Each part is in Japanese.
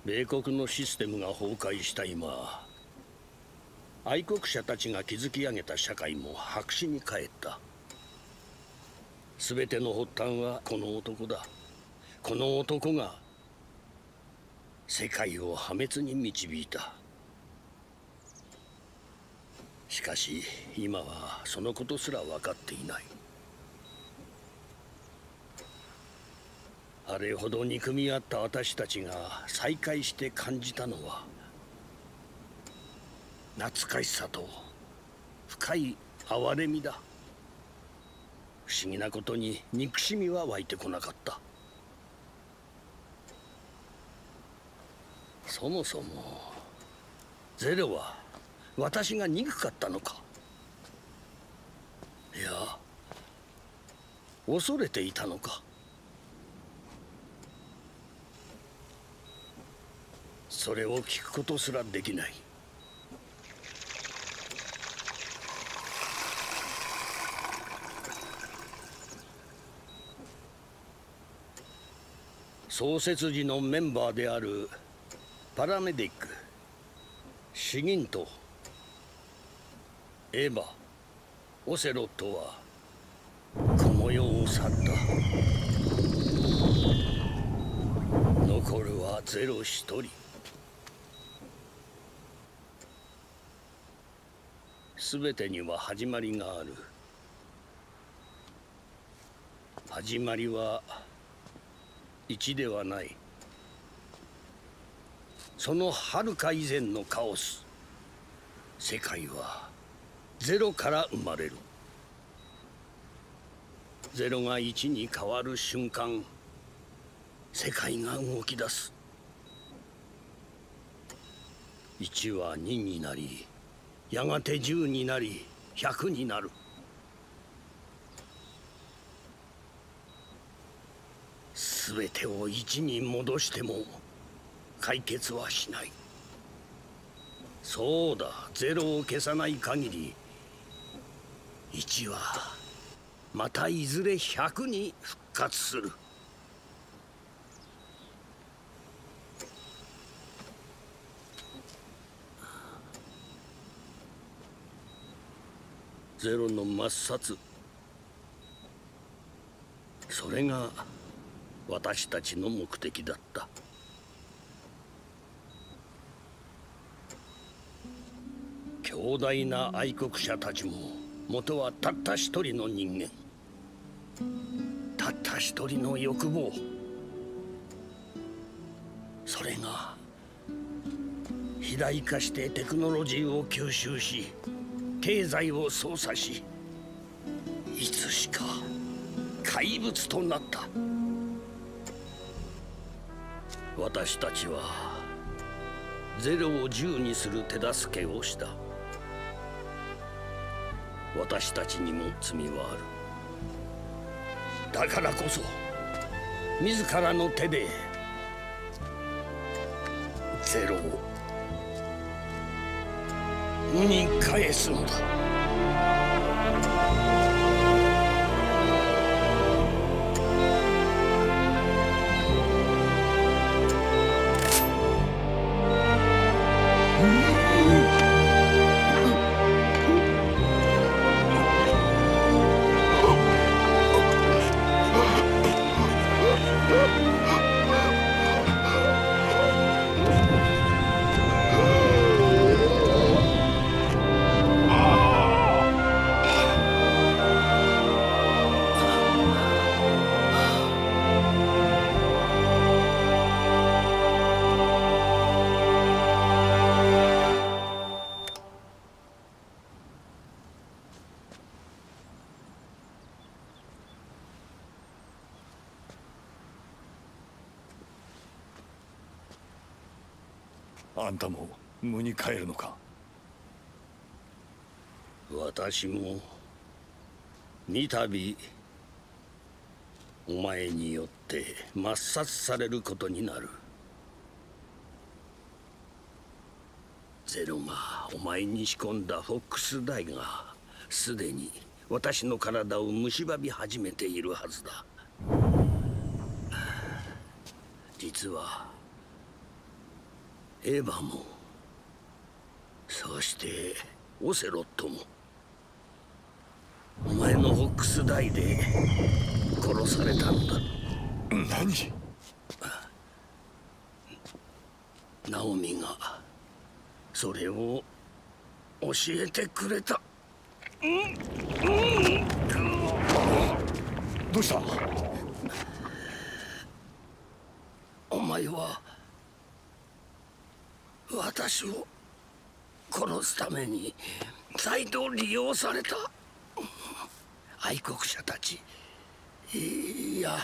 米国のシステムが崩壊した今、愛国者たちが築き上げた社会も白紙に帰った。全ての発端はこの男だ。この男が世界を破滅に導いた。しかし今はそのことすら分かっていない。あれほど憎み合った私たちが再会して感じたのは、懐かしさと深い哀れみだ。不思議なことに憎しみは湧いてこなかった。そもそもゼロは私が憎かったのか。いや、恐れていたのか。それを聞くことすらできない。創設時のメンバーであるパラメディック、シギント、エヴァ、オセロットはこの世を去った。残るはゼロ一人。全てには始まりがある。始まりは1ではない。その遥か以前のカオス。世界はゼロから生まれる。ゼロが1に変わる瞬間、世界が動き出す。1は2になり、やがて10になり、100になる。全てを1に戻しても解決はしない。そうだ、ゼロを消さない限り1はまたいずれ100に復活する。ゼロの抹殺、それが私たちの目的だった。強大な愛国者たちも元はたった一人の人間、たった一人の欲望。それが肥大化してテクノロジーを吸収し、経済を操作し、いつしか怪物となった。私たちはゼロを10にする手助けをした。私たちにも罪はある。だからこそ自らの手でゼロを無に返すのだ。 あんたも無に帰るのか。 私も三度お前によって抹殺されることになる。ゼロがお前に仕込んだフォックスダイがすでに私の体を蝕み始めているはずだ。実はエヴァも、そしてオセロットもお前のホックス大で殺されたのだ。 何？ ナオミがそれを教えてくれた。 どうした？ お前は私を殺すために再度利用された。愛国者たち、いや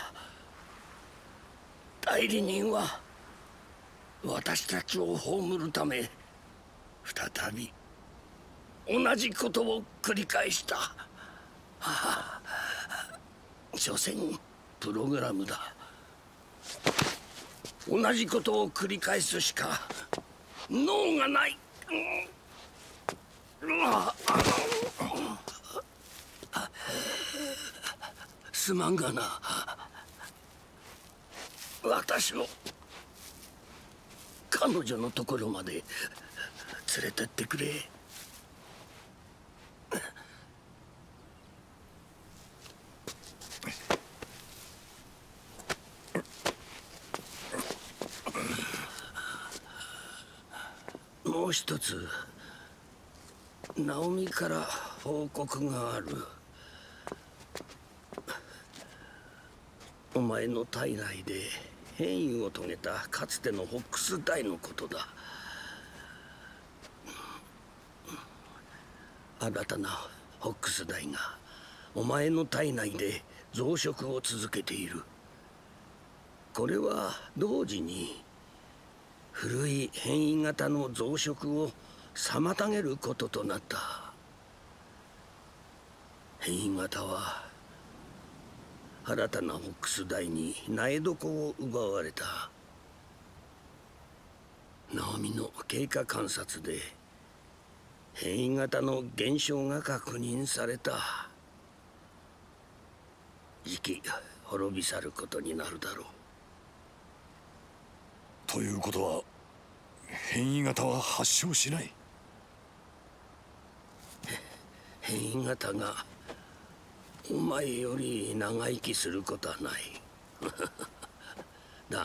代理人は私たちを葬るため再び同じことを繰り返した。所詮プログラムだ。同じことを繰り返すしか脳がない。すまんがな、私を彼女のところまで連れてってくれ。もう一つナオミから報告がある。お前の体内で変異を遂げたかつてのホックス大のことだ。新たなホックス大がお前の体内で増殖を続けている。これは同時に古い変異型の増殖を妨げることとなった。変異型は新たなホックス大に苗床を奪われた。ナオミの経過観察で変異型の減少が確認された。じき滅び去ることになるだろう。 ということは変異型は発症しない？ 変異型がお前より長生きすることはないだが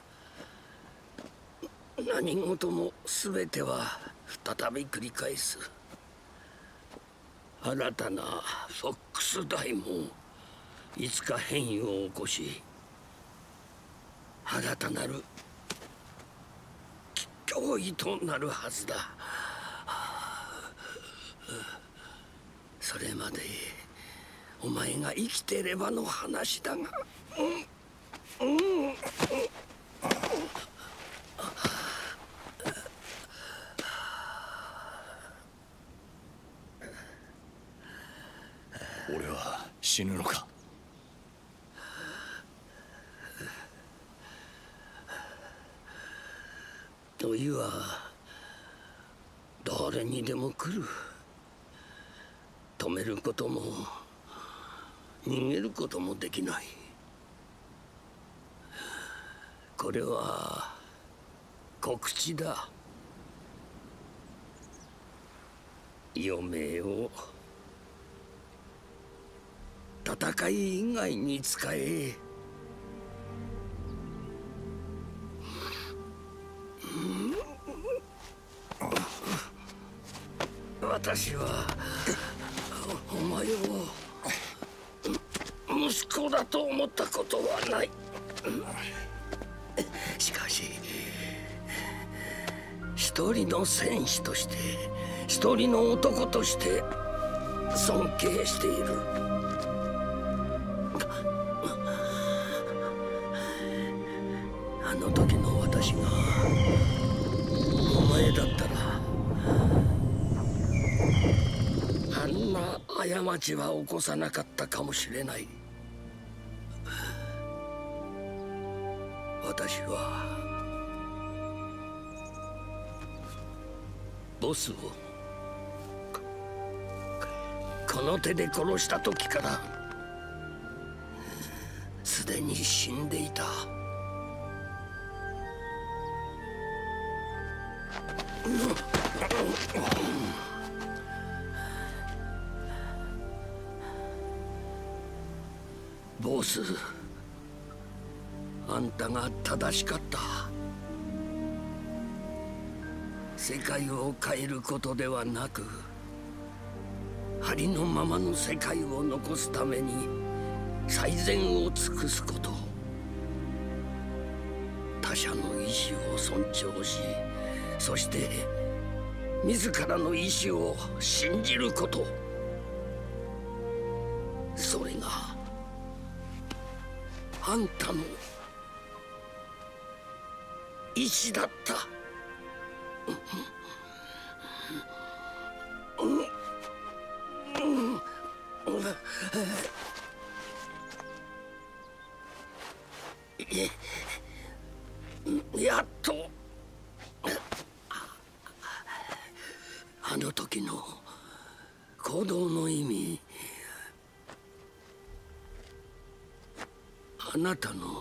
何事も全ては再び繰り返す。新たなフォックス大もいつか変異を起こし、新たなる脅威となるはずだ。それまでお前が生きてればの話だが。 俺は死ぬのか？ 時は誰にでも来る。止めることも逃げることもできない。これは告知だ。余命を戦い以外に使え。私はお前を息子だと思ったことはない。しかし一人の戦士として、一人の男として尊敬している。あの時の私がお前だったらあんな過ちは起こさなかったかもしれない。私はボスをこの手で殺した時からすでに死んでいた。 ボス、あんたが正しかった。世界を変えることではなく、ありのままの世界を残すために最善を尽くすこと。他者の意志を尊重し、そして自らの意志を信じること。それがあんたの意志だった。やっとあの時の行動の意味、あなたの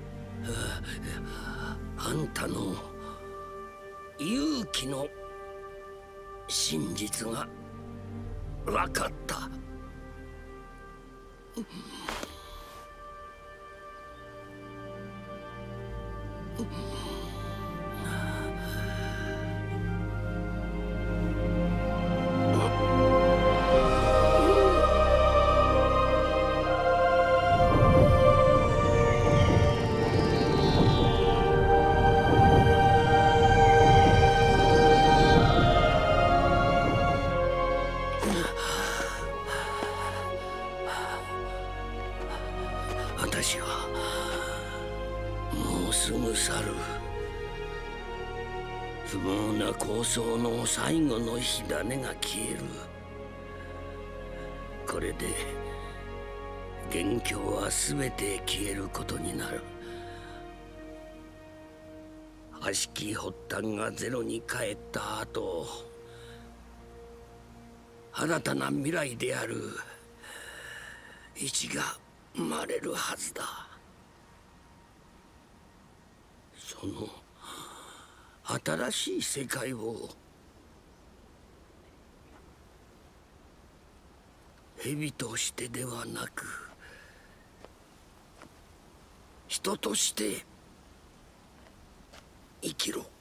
あんたの勇気の真実が分かった。私はもうすぐ去る。不毛な構想の最後の火種が消える。これで元凶は全て消えることになる。悪しき発端がゼロに帰った後、新たな未来である一が生まれるはずだ。その新しい世界を蛇としてではなく、人として生きろ。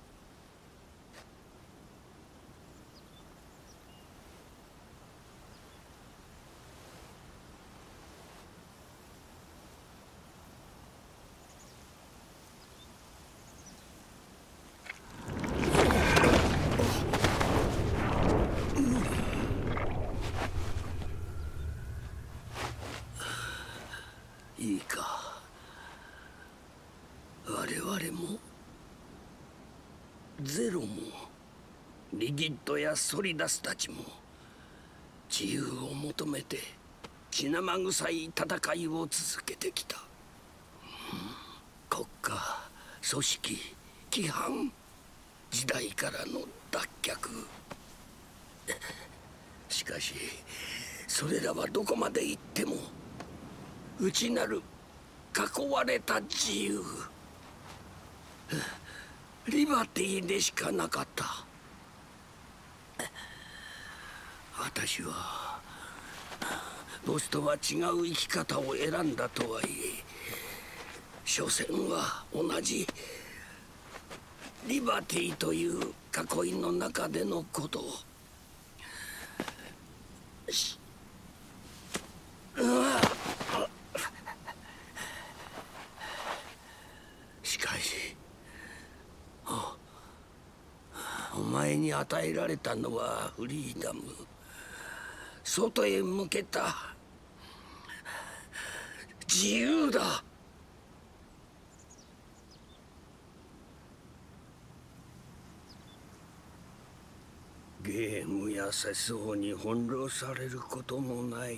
いいか、我々もゼロもリギッドやソリダスたちも自由を求めて血生臭い戦いを続けてきた。国家、組織、規範、時代からの脱却。しかしそれらはどこまで行っても内なる囲われた自由、リバティでしかなかった。私はボスとは違う生き方を選んだとはいえ、所詮は同じリバティという囲いの中でのこと。しかしお前に与えられたのはフリーダム、外へ向けた自由だ。ゲームや世相に翻弄されることもない。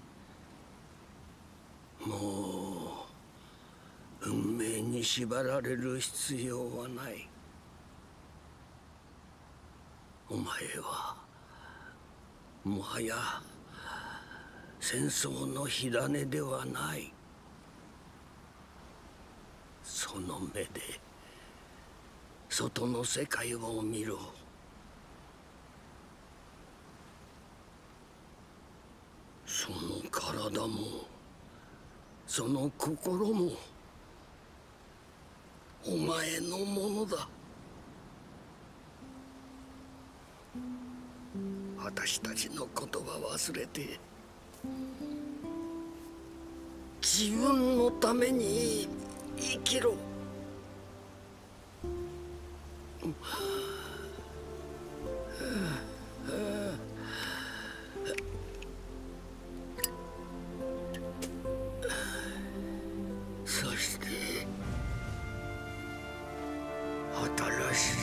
もう運命に縛られる必要はない。お前はもはや戦争の火種ではない。その目で外の世界を見ろ。その体もその心もお前のものだ。私たちの言葉忘れて自分のために生きろ。そして新し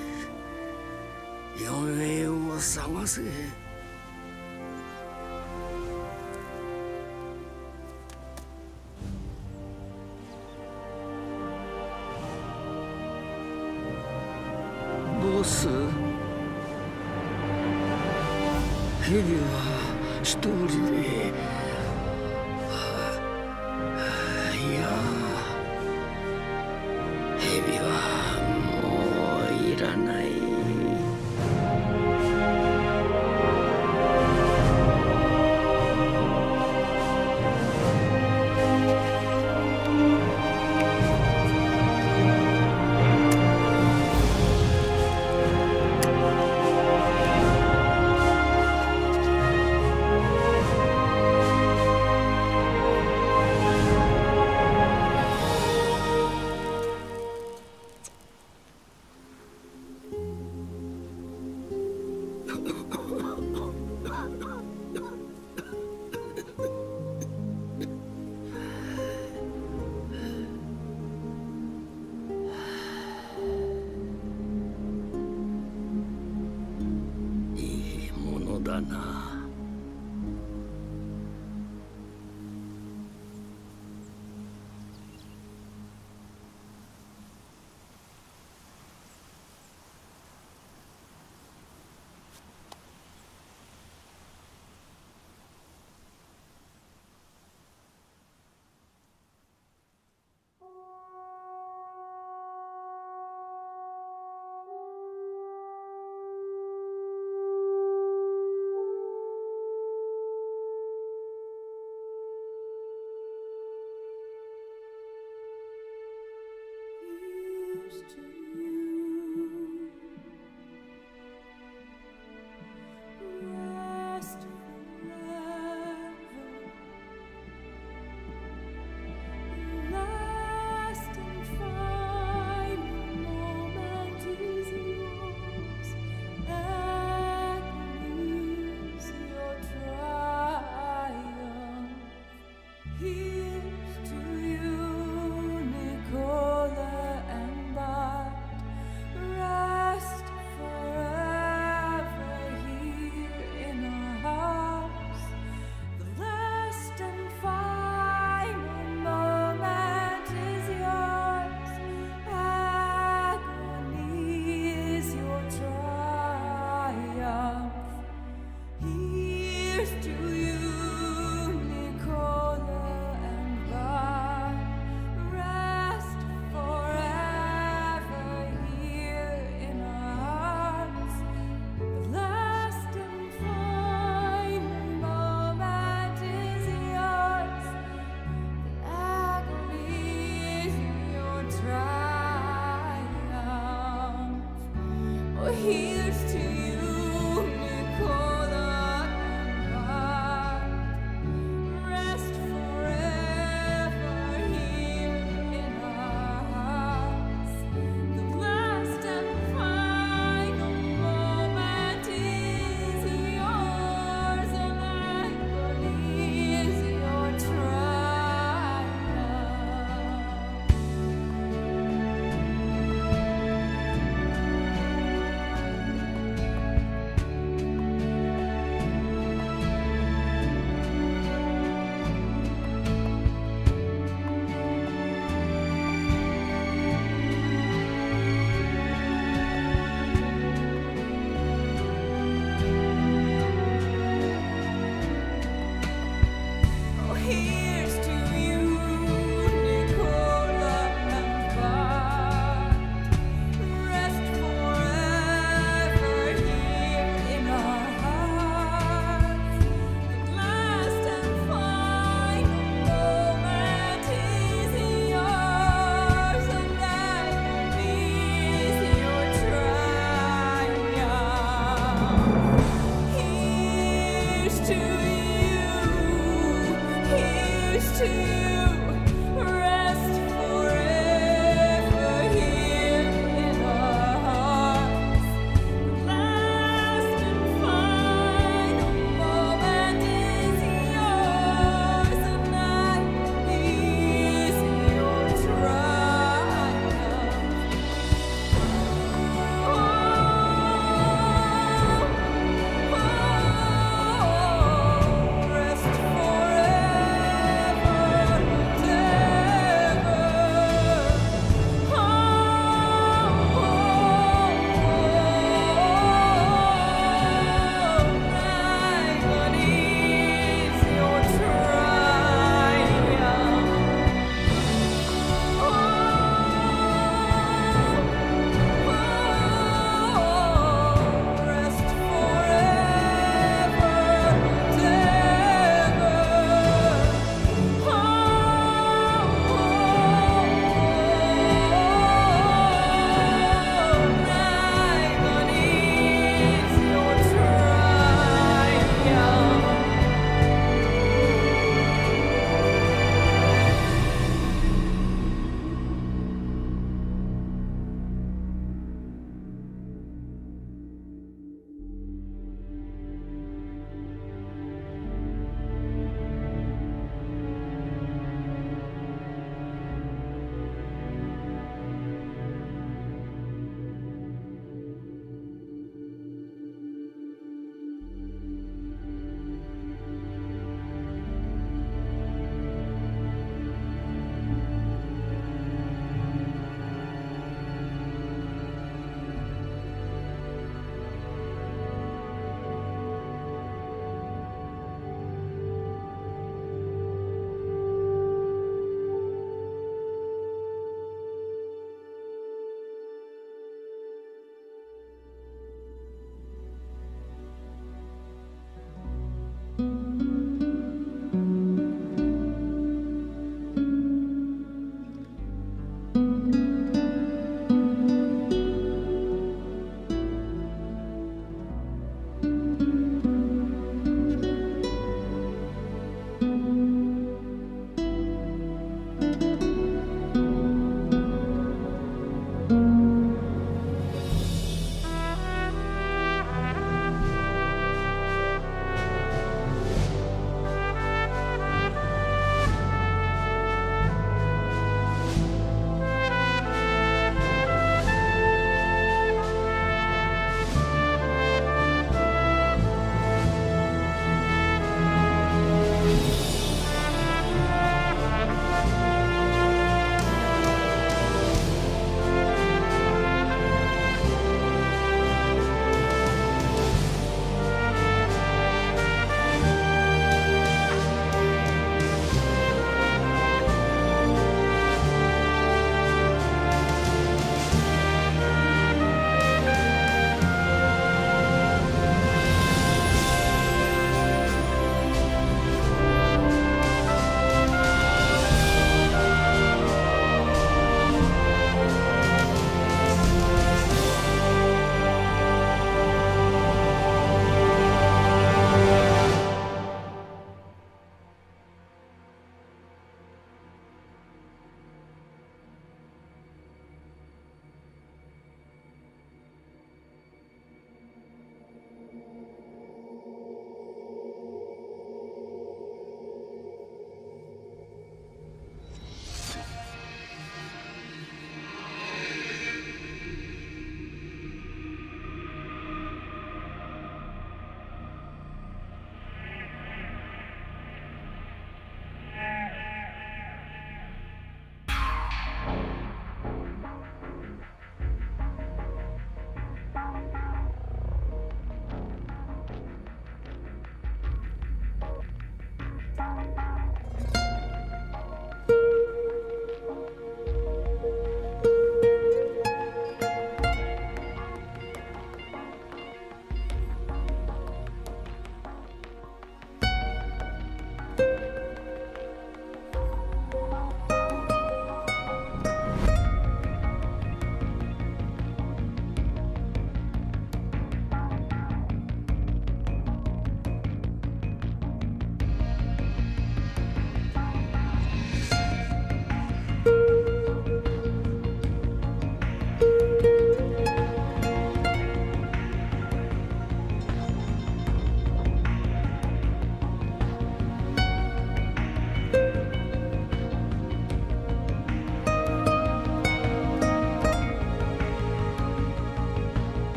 い余命を探せ。ボス、ヘリは一人で。いや、ヘビはもういらない。いいものだな。 Here's to you, Nicola and Bart.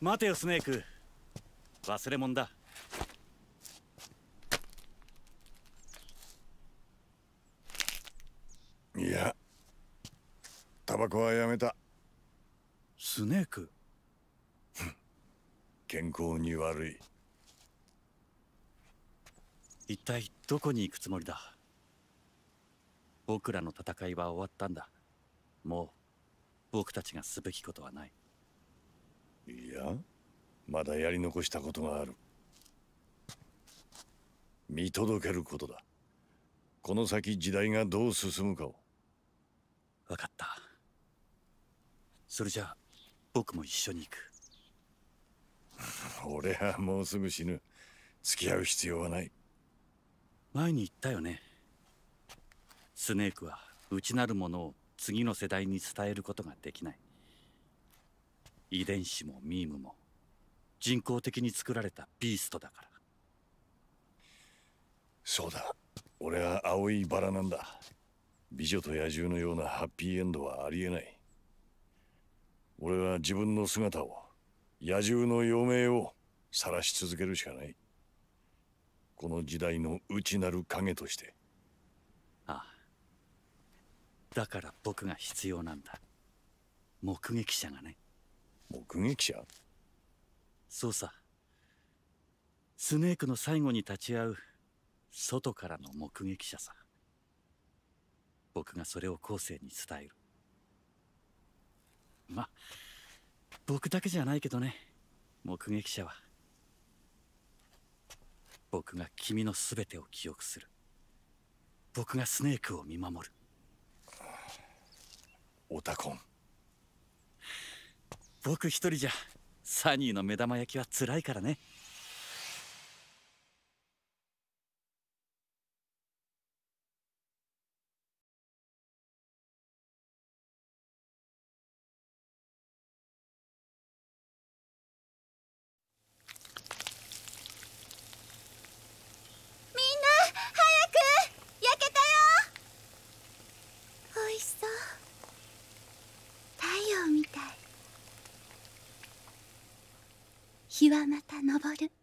待てよスネーク、忘れ物だ。 いや、タバコはやめた。 スネーク、 健康に悪い。 一体どこに行くつもりだ。僕らの戦いは終わったんだ。もう僕たちがすべきことはない。 いや、まだやり残したことがある。見届けることだ。この先時代がどう進むかを。 分かった。それじゃあ僕も一緒に行く。 俺はもうすぐ死ぬ。付き合う必要はない。 前に言ったよね。スネークは内なるものを次の世代に伝えることができない。遺伝子もミームも人工的に作られたビーストだから。 そうだ、俺は青いバラなんだ。美女と野獣のようなハッピーエンドはありえない。俺は自分の姿を、野獣の余命を晒し続けるしかない。この時代の内なる影として。 ああ、だから僕が必要なんだ。目撃者がね。 目撃者？ そうさ。スネークの最後に立ち会う外からの目撃者さ。僕がそれを後世に伝える。ま、僕だけじゃないけどね、目撃者は。僕が君の全てを記憶する。僕がスネークを見守る。 オタコン。 僕一人じゃサニーの目玉焼きは辛いからね。 おいしそう。太陽みたい。日はまた昇る。